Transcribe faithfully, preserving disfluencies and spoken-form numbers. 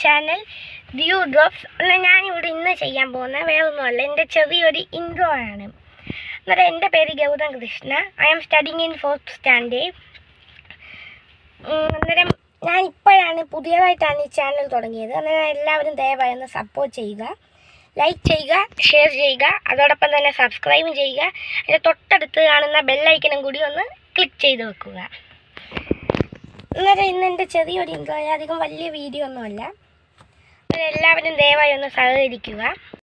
Channel view drops. എന്നാൽ ഞാനിവിടെ ഇന്ന് ചെയ്യാൻ പോകുന്ന വേറൊന്നുമല്ല, എൻ്റെ ചെറിയൊരു ഇൻട്രോ ആണ്. അന്നേരം എൻ്റെ പേര് Gautham Krishna. I am studying in fourth standard. അന്നേരം ഞാൻ ഇപ്പോഴാണ് പുതിയതായിട്ടാണ് ഈ ചാനൽ തുടങ്ങിയത്. അന്നേരം എല്ലാവരും ദയവായി ഒന്ന് സപ്പോർട്ട് ചെയ്യുക, ലൈക്ക് ചെയ്യുക, ഷെയർ ചെയ്യുക, അതോടൊപ്പം തന്നെ സബ്സ്ക്രൈബും ചെയ്യുക. അതിൻ്റെ തൊട്ടടുത്ത് കാണുന്ന ബെല്ലൈക്കനും കൂടി ഒന്ന് ക്ലിക്ക് ചെയ്ത് വെക്കുക. അന്നേരം ഇന്ന് എൻ്റെ ചെറിയൊരു ഇൻട്രോ, അധികം വലിയ വീഡിയോ ഒന്നുമല്ല. എല്ലാവരും ദയവായി ഒന്ന് സഹകരിക്കുക.